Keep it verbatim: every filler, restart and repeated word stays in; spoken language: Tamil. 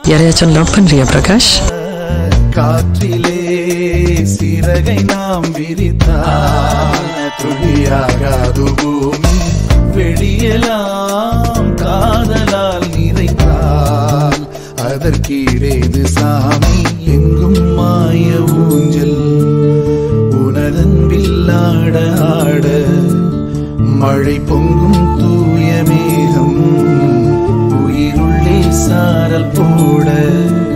யாரையாச்சும் லவ் பண்றியா பிரகாஷ்? காற்றிலே சிறகை நாம் விரித்தால் துளியாகாது பூமி, வெளியெல்லாம் காதலால் நிறைத்தால் அதற்கீடேது சாமி. எங்கும் மாய ஊஞ்சல் உனதன்பில் ஆட ஆட, மழை பொங்கும் தூய மேகம் உயிருள்ளே சாரல் போட.